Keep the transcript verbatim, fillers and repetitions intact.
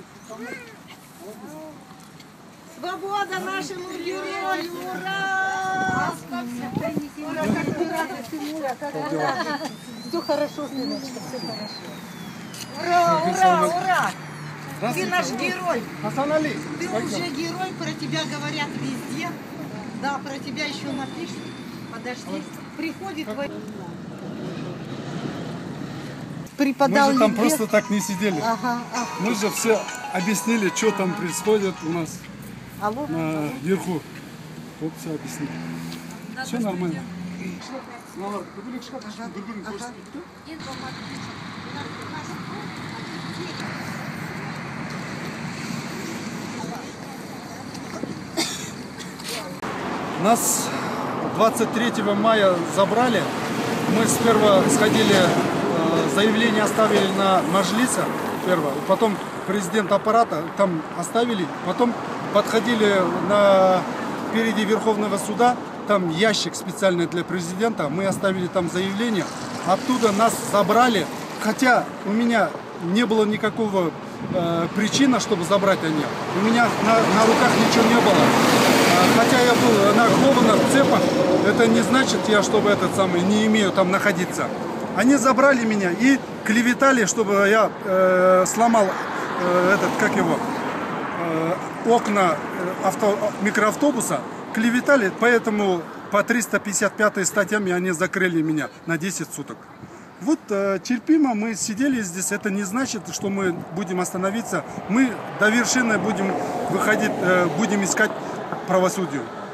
Свобода нашему герою! Ура! Ура, как мы рады, Тимура, как мы рады. Все хорошо, сыночка, все хорошо. Ура, ура, ура! Ты наш герой. Ты уже герой, про тебя говорят везде. Да, про тебя еще напишут. Подожди, приходит твой... Преподал Мы же там ликбез. просто так не сидели. Ага, ага. Мы же все объяснили, что там происходит у нас Алло. наверху. Вот все объяснили. Все нормально. Нас двадцать третьего мая забрали. Мы сперва сходили, заявление оставили на Маджлисе, первое, потом президент аппарата там оставили, потом подходили на впереди Верховного суда, там ящик специальный для президента, мы оставили там заявление, оттуда нас забрали, хотя у меня не было никакого э, причины, чтобы забрать они, у меня на, на руках ничего не было. Хотя я был на кованых цепах, это не значит, я чтобы этот самый не имею там находиться. Они забрали меня и клеветали, чтобы я э, сломал э, этот, как его, э, окна авто, микроавтобуса. Клеветали, поэтому по триста пятьдесят пятой статьям они закрыли меня на десять суток. Вот э, терпимо мы сидели здесь, это не значит, что мы будем остановиться. Мы до вершины будем выходить, э, будем искать правосудие.